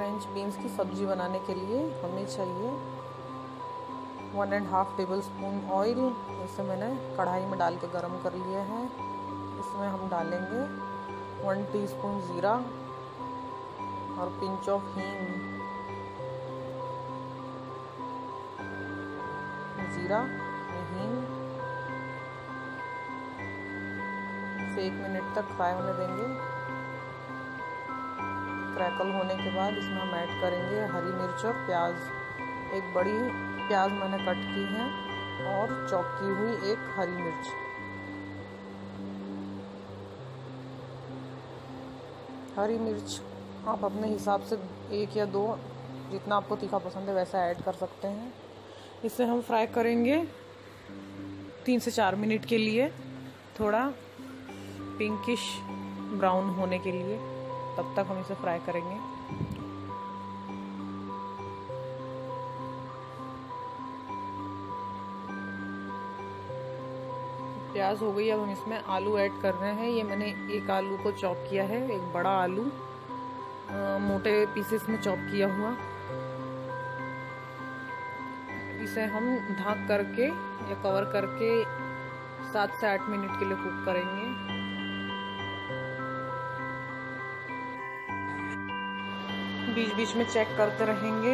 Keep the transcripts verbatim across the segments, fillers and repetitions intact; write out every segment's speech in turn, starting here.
French beans की सब्ज़ी बनाने के लिए हमें चाहिए one and half tablespoon oil. इसे मैंने कढ़ाई में डाल के गर्म कर लिया है। इसमें हम डालेंगे वन टीस्पून ज़ीरा और पिंच ऑफ हींग। ज़ीरा, हींग इसे एक मिनट तक फ्राई होने देंगे। क्रैकल होने के बाद इसमें हम ऐड करेंगे हरी मिर्च और प्याज। एक बड़ी प्याज मैंने कट की है और चॉप की हुई एक हरी मिर्च। हरी मिर्च आप अपने हिसाब से एक या दो, जितना आपको तीखा पसंद है वैसा ऐड कर सकते हैं। इसे हम फ्राई करेंगे तीन से चार मिनट के लिए, थोड़ा पिंकिश ब्राउन होने के लिए। तब तक हम इसे फ्राई करेंगे। प्याज हो गई, अब हम इसमें आलू ऐड कर रहे हैं। ये मैंने एक आलू को चॉप किया है, एक बड़ा आलू आ, मोटे पीसेस में चॉप किया हुआ। इसे हम ढक करके या कवर करके सात से आठ मिनट के लिए कुक करेंगे। बीच बीच में चेक करते रहेंगे।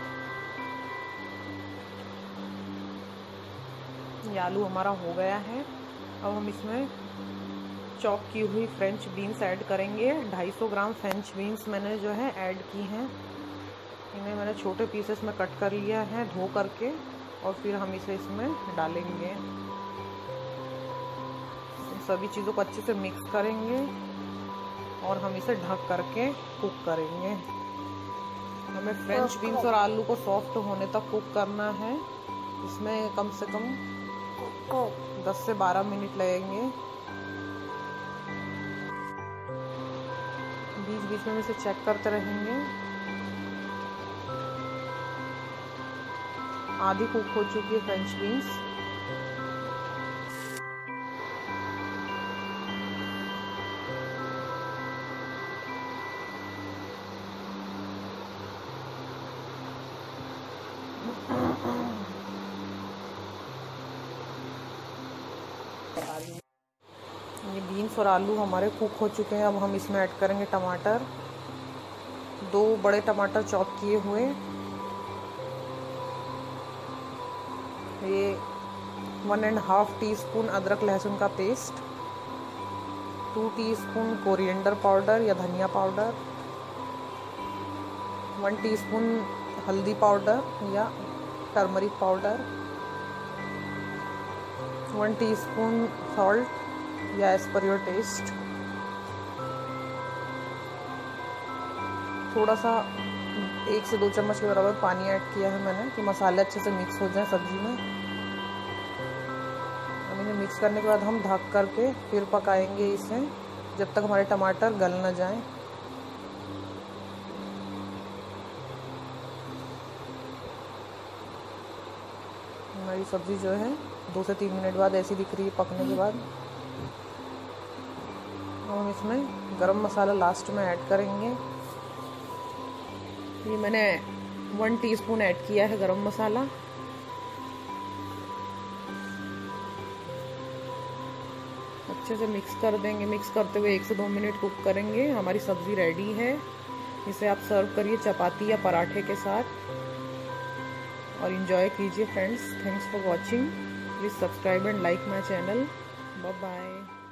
ये आलू हमारा हो गया है। अब हम इसमें चॉप की हुई फ्रेंच बीन्स ऐड करेंगे। दो सौ पचास ग्राम फ्रेंच बीन्स मैंने जो है ऐड की हैं। इन्हें मैंने छोटे पीसेस में कट कर लिया है धो करके, और फिर हम इसे इसमें डालेंगे। इन सभी चीज़ों को अच्छे से मिक्स करेंगे और हम इसे ढक करके कुक करेंगे। हमें फ्रेंच बीन्स और आलू को सॉफ्ट होने तक कुक करना है। इसमें कम से कम दस से बारह मिनट लगेंगे। बीच बीच में इसे चेक करते रहेंगे। आधी कुक हो चुकी है फ्रेंच बीन्स। ये बीन्स और आलू हमारे कुक हो चुके हैं। अब हम इसमें ऐड करेंगे टमाटर, दो बड़े टमाटर चॉप किए हुए। ये one and half teaspoon अदरक लहसुन का paste, two teaspoon coriander powder या धनिया पाउडर, वन टीस्पून हल्दी पाउडर या turmeric powder, one teaspoon salt या एज पर योर टेस्ट। थोड़ा सा एक से दो चम्मच के बराबर पानी ऐड किया है मैंने कि मसाले अच्छे से मिक्स हो जाए सब्जी में। अब इन्हें मिक्स करने के बाद हम ढक करके फिर पकाएंगे इसे जब तक हमारे टमाटर गल न जाएं। हमारी सब्जी जो है दो से तीन मिनट बाद ऐसी दिख रही है पकने के बाद। हम इसमें गरम मसाला लास्ट में ऐड करेंगे। ये मैंने वन टीस्पून ऐड किया है गरम मसाला। अच्छे से मिक्स कर देंगे। मिक्स करते हुए एक से दो मिनट कुक करेंगे। हमारी सब्जी रेडी है। इसे आप सर्व करिए चपाती या पराठे के साथ और एंजॉय कीजिए friends. Thanks for watching. Please subscribe and like my channel. Bye bye.